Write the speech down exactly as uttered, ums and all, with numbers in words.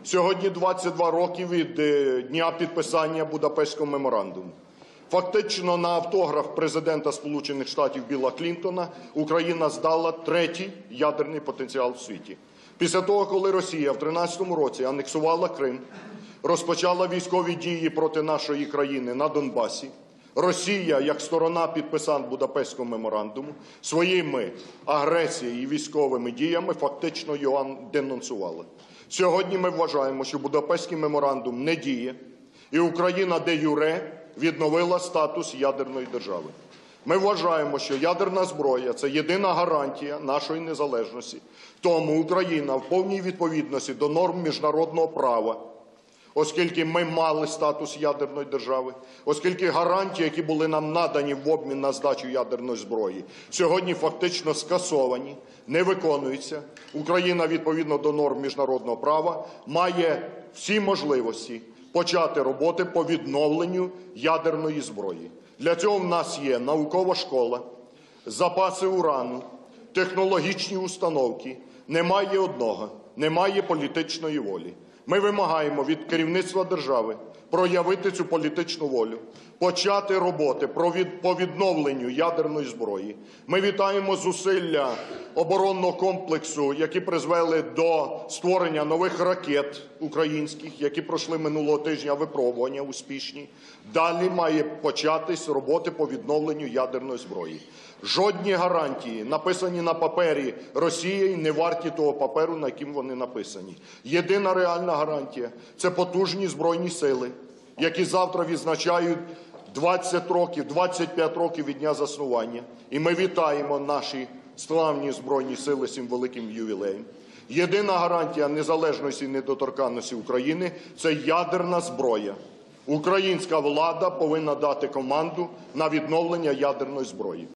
Сьогодні двадцять два роки від дня підписання Будапештського меморандуму. Фактично на автограф президента Сполучених Штатів Білла Клінтона Україна здала третій ядерний потенціал в світі. Після того, коли Росія в тринадцятому році анексувала Крим, розпочала військові дії проти нашої країни на Донбасі, Росія, як сторона підписант Будапештського меморандуму, своїми агресією і військовими діями фактично його денонсувала. Сьогодні ми вважаємо, що Будапештський меморандум не діє, і Україна де-юре відновила статус ядерної держави. Ми вважаємо, що ядерна зброя – це єдина гарантія нашої незалежності. Тому Україна в повній відповідності до норм міжнародного права, оскільки ми мали статус ядерної держави, оскільки гарантії, які були нам надані в обмін на здачу ядерної зброї, сьогодні фактично скасовані, не виконуються. Україна, відповідно до норм міжнародного права, має всі можливості почати роботи по відновленню ядерної зброї. Для цього в нас є наукова школа, запаси урану, технологічні установки. Немає одного – немає політичної волі. Ми вимагаємо від керівництва держави проявити цю політичну волю, почати роботи по відновленню ядерної зброї. Ми вітаємо зусилля оборонного комплексу, які призвели до створення нових ракет українських, які пройшли минулого тижня випробування успішні. Далі має початись роботи по відновленню ядерної зброї. Жодні гарантії, написані на папері Росією, не варті того паперу, на яким вони написані. Єдина реальна гарантія – це потужні Збройні сили, які завтра відзначають двадцять років, двадцять п'ять років від дня заснування. І ми вітаємо наші славні Збройні сили з цим великим ювілеєм. Єдина гарантія незалежності і недоторканності України – це ядерна зброя. Українська влада повинна дати команду на відновлення ядерної зброї.